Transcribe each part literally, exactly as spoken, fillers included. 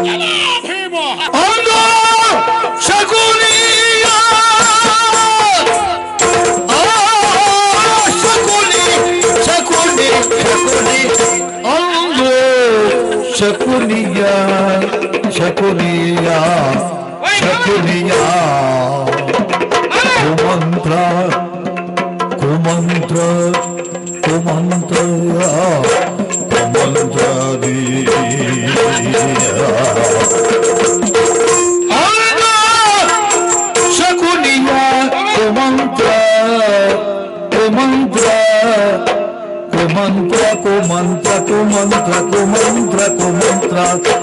ಅಂದು ಶಕುನಿಯ ಶಕುನಿ ಶಕುನಿ ಶಕುನಿ ಅಂದು ಶಕುನಿಯ ಶಕುನಿಯ ಶಕುನಿಯ ಕುಮಂತ್ರ ಕುಮಂತ್ರ ಕುಮಂತ್ರ ಕುಮಂತ್ರ ಶಕುನಿಯ ಕುಮಂತ್ರ ಕುಮಂತ್ರ ಕುಮಂತ್ರ ಕುಮಂತ್ರ ಕುಮಂತ್ರ ಕುಮಂತ್ರ ಕುಮಂತ್ರ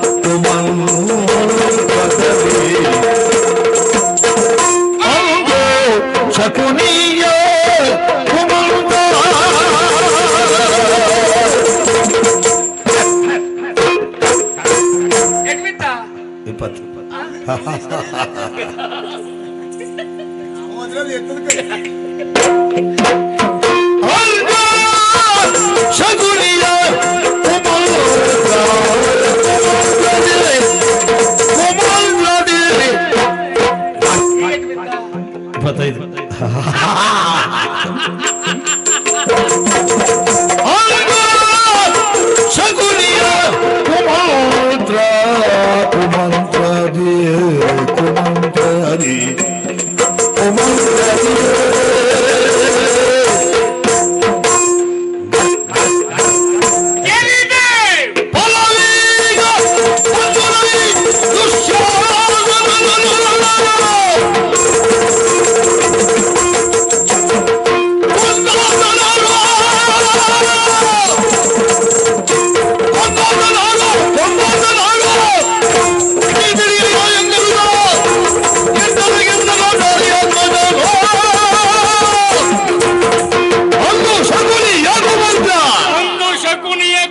ಕುಮಂತ್ರ ಶಕುನಿಯ ಕುಮಂತ್ರ ಇಪ್ಪತ್ತು ಶಕುನಿಯ ಇಪ್ಪತ್ತೈದು ಶಕುನಿಯ ಕುಮಂತ್ರ ಕುಮಂತ್ರ ಕುಮಂತ್ರ